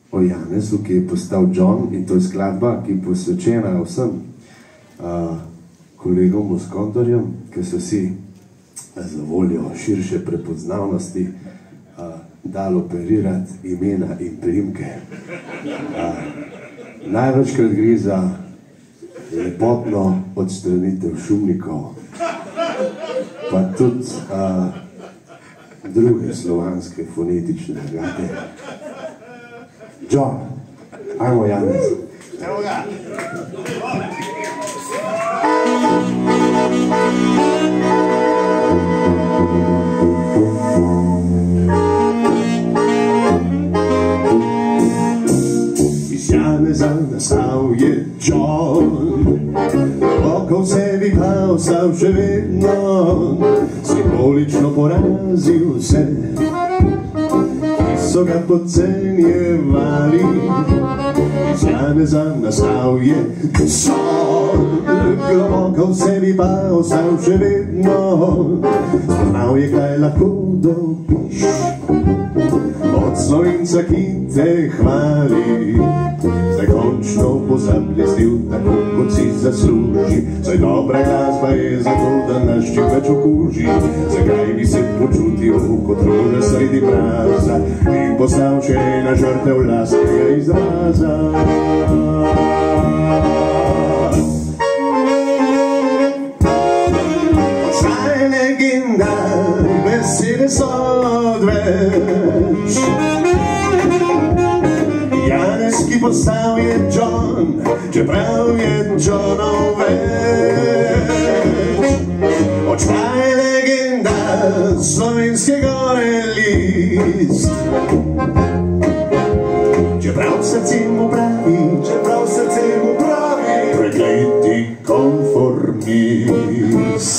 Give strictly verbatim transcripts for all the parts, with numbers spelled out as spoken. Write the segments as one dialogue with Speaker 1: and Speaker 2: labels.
Speaker 1: o Janezu, ki je postal John, in to je skladba, ki je posvečena vsem uh, kolegom Moskontorjem, ki so si za voljo širše prepoznavnosti uh, dali operirati imena in priimke. Uh, največkrat gre za lepotno odstranitev šumnikov, pa tudi uh, druge slovanske fonetične agate. John, ajmo Janez.
Speaker 2: Evo ga. Iz Janeza nastal je John, globoko v sebi pa ostal še vedno, simbolično porazil vse, ki so ga podcenjevali. Iz Janeza nastal je John, globoko v sebi pa ostal še vedno, spoznal je, kaj lahko dobiš od Slovenca, ki te hvali. Zdaj končno pozablestil, tako kot si zasluži. Zdaj dobra glasba je zato, da nas čim več okuži. Zakaj bi se počutil kot roža sredi mraza in postal še ena žrtev lastnega izraza? Odšla je legenda, besede so odveč. Janez, ki postal je John, čeprav je Johnov več. Odšla je legenda, slovenske gore list, čeprav srce mu pravi, čeprav srce mu pravi, prekleti konformist.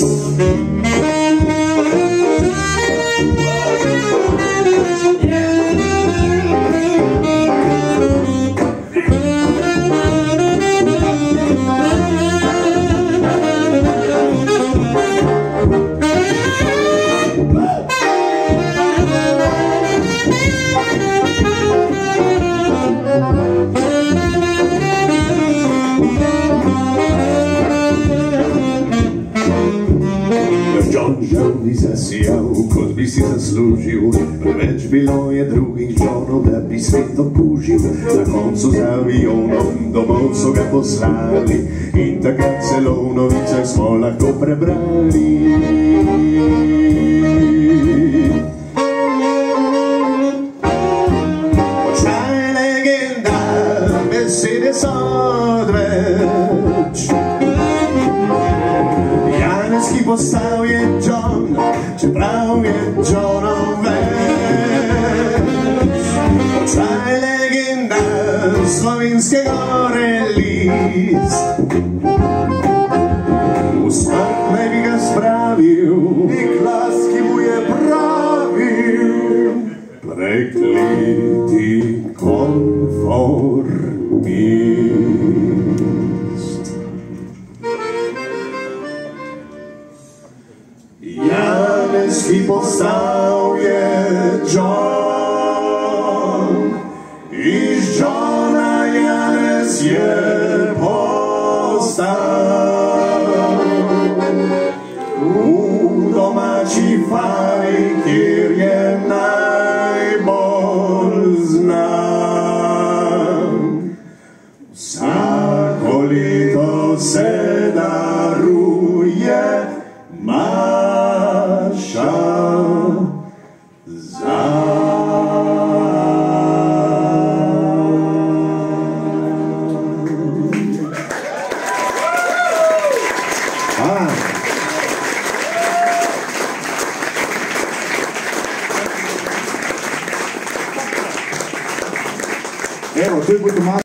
Speaker 2: John ni zasijal, kot bi si zaslužil, preveč bilo je drugih Johnov, da bi svet okužil. Na koncu z avionom domov so ga poslali in takrat celo v novicah smo lahko prebrali. Odšla je legenda, besede so odveč. Janez, ki postal je John, čeprav je Johnov več. Odšla je legenda, slovenske gore list, v smrt naj bi ga spravil nek glas, ki mu je pravil, prekleti konformist. Janez, ki postal je John, iz Johna Janez je postal v domači fali, kjer je najbolj znan. Vsako leto se daruje maša zanj.
Speaker 3: Evo, to je bilo